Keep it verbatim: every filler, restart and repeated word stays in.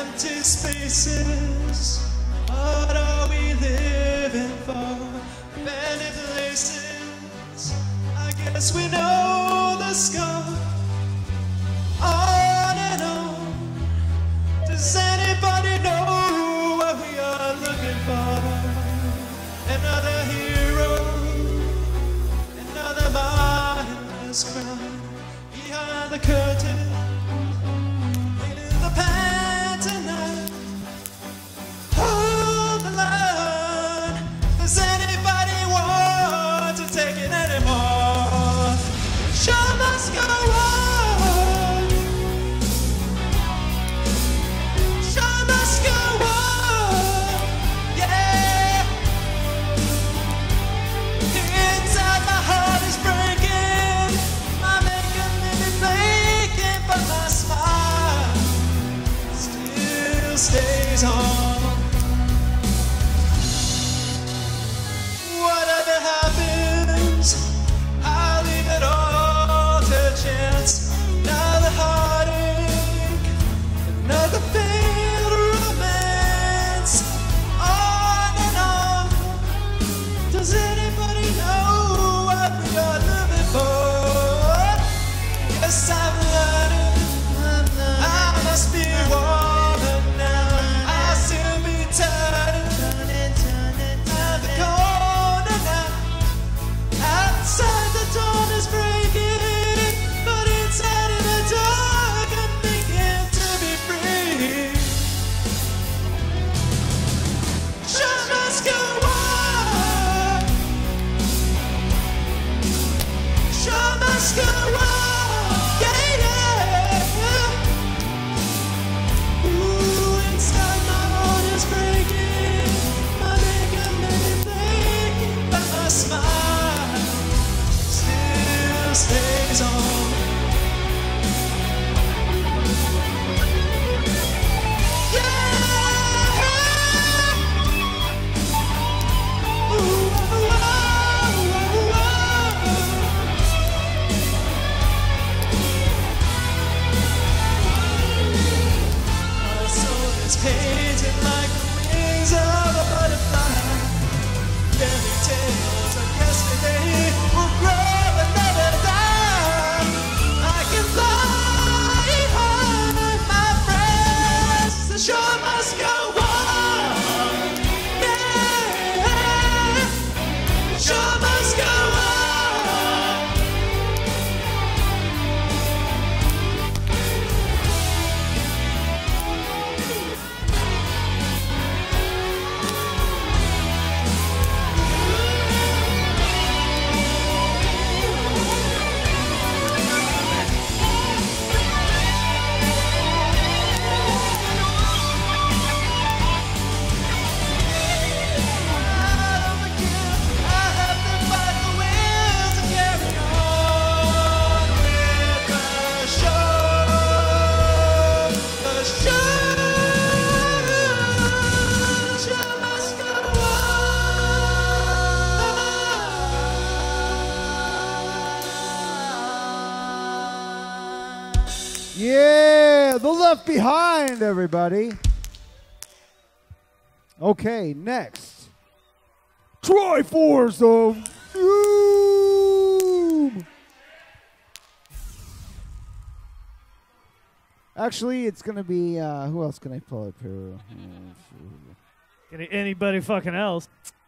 empty spaces. What are we living for? Many places. I guess we know the score. On and on. Does anybody know what we are looking for? Another hero, another mindless crime. Behind the curtain, in the pantomime. Hold the line. Does anybody want to take it anymore? Show must go on. Show must go on. Yeah. Inside my heart is breaking. My makeup maybe faking, but my smile still stays on. Whatever happens, I'll leave it all to chance. Another heartache, another failed romance. On and on. Does anybody know what we are living for? Yes, I'm learning. I must be warmer now. I'll still be turning at the corner now. Outside the dawn is breaking, but inside in the dark I'm thinking to be free. Show must go on. Show must go on. Yeah, yeah. Ooh, inside my heart is breaking. My makeup may be faking, but my smile still stays on. Yeah. Ooh, oh, oh, oh, oh. My soul is painted like the wings of a butterfly. Fairy tales of yesterday will grow and never die. I can fly high, my friends. The show must go on. Yeah, the show must go on. Yeah, the Left Behind, everybody. Okay, next. Triforce of Doom. Actually, it's going to be, uh, who else can I pull up here? Anybody fucking else.